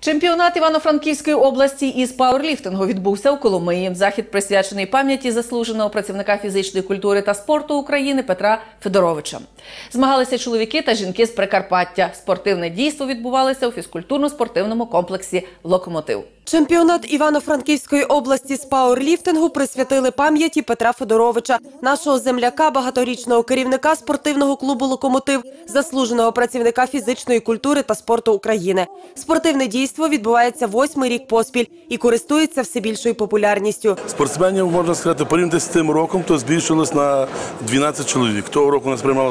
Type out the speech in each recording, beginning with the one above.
Чемпіонат Івано-Франківської області із пауерліфтингу відбувся у Коломиї. Захід присвячений пам'яті заслуженого працівника фізичної культури та спорту України Петра Федоровича. Змагалися чоловіки та жінки з Прикарпаття. Спортивне дійство відбувалося у фізкультурно-спортивному комплексі «Локомотив». Чемпіонат Івано-Франківської області з пауерліфтингу присвятили пам'яті Петра Федоровича, нашого земляка, багаторічного керівника спортивного клубу «Локомотив», заслуженого працівника фізичної культури та спорту України. Спортивне дійство відбувається 8-й рік поспіль і користується все більшою популярністю. Спортсменів, можна сказати, порівняно з тим роком, то збільшилось на 12 чоловік. Того року у нас приймало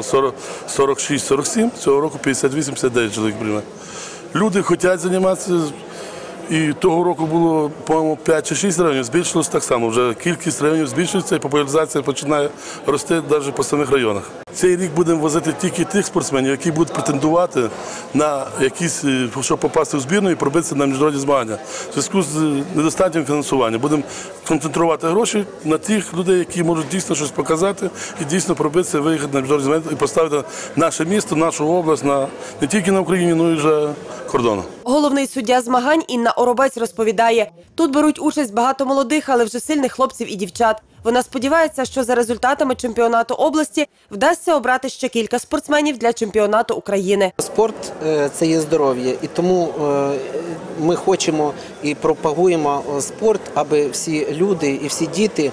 46-47, цього року 58-59 чоловік приймає. Люди хочуть займатися. І того року було, по-моєму, 5 чи 6 районів, збільшилось так само. Вже кількість районів збільшується і популяризація починає рости навіть по самих районах. Цей рік будемо возити тільки тих спортсменів, які будуть претендувати на якісь, щоб попасти в збірну і пробитися на міжнародні змагання. В зв'язку з недостатнім фінансування будемо концентрувати гроші на тих людей, які можуть дійсно щось показати і дійсно пробитися, виїхати на міжнародні змагання і поставити наше місто, нашу область не тільки на Україні, але й вже кордоном. Головний суддя змагань Інна Оробець розповідає, тут беруть участь багато молодих, але вже сильних хлопців і дівчат. Вона сподівається, що за результатами чемпіонату області вдасться обрати ще кілька спортсменів для чемпіонату України. Спорт – це є здоров'я, і тому ми хочемо і пропагуємо спорт, аби всі люди і всі діти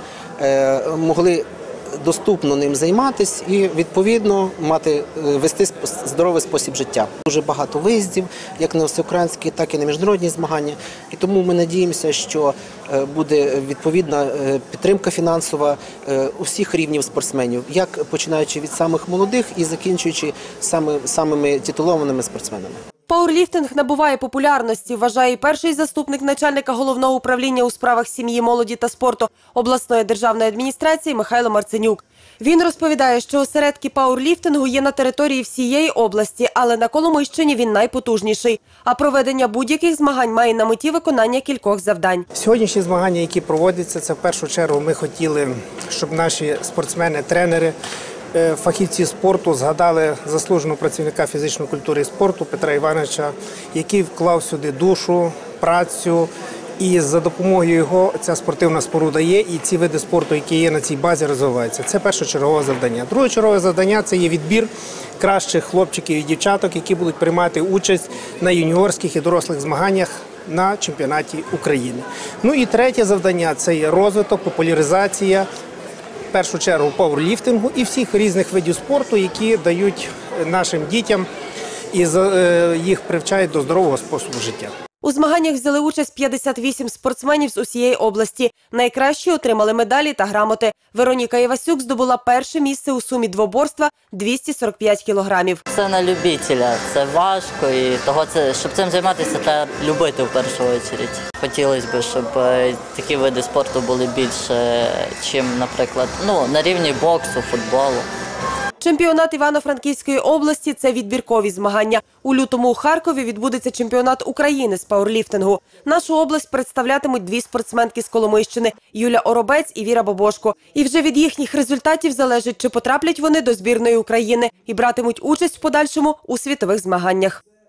могли доступно ним займатися і, відповідно, вести здоровий спосіб життя. Дуже багато виїздів, як на всеукраїнські, так і на міжнародні змагання. І тому ми надіємося, що буде відповідна підтримка фінансова усіх рівнів спортсменів, як починаючи від самих молодих і закінчуючи самими титулованими спортсменами. Пауерліфтинг набуває популярності, вважає і перший заступник начальника головного управління у справах сім'ї, молоді та спорту обласної державної адміністрації Михайло Марценюк. Він розповідає, що осередки пауерліфтингу є на території всієї області, але на Коломийщині він найпотужніший. А проведення будь-яких змагань має на меті виконання кількох завдань. Сьогоднішні змагання, які проводяться, це в першу чергу ми хотіли, щоб наші спортсмени, тренери, фахівці спорту згадали заслуженого працівника фізичної культури і спорту Петра Івановича, який вклав сюди душу, працю, і за допомогою його ця спортивна споруда є, і ці види спорту, які є на цій базі, розвиваються. Це першочергове завдання. Друге завдання – це є відбір кращих хлопчиків і дівчаток, які будуть приймати участь на юніорських і дорослих змаганнях на чемпіонаті України. Ну і третє завдання – це є розвиток, популяризація, в першу чергу пауерліфтингу і всіх різних видів спорту, які дають нашим дітям і їх привчають до здорового способу життя. У змаганнях взяли участь 58 спортсменів з усієї області. Найкращі отримали медалі та грамоти. Вероніка Івасюк здобула перше місце у сумі двоборства – 245 кілограмів. Це на любителя, це важко, і щоб цим займатися, треба любити в першу чергу. Хотілося б, щоб такі види спорту були більше, ніж, наприклад, на рівні боксу, футболу. Чемпіонат Івано-Франківської області – це відбіркові змагання. У лютому у Харкові відбудеться чемпіонат України з пауерліфтингу. Нашу область представлятимуть дві спортсменки з Коломийщини – Юля Оробець і Віра Бобошко. І вже від їхніх результатів залежить, чи потраплять вони до збірної України і братимуть участь в подальшому у світових змаганнях.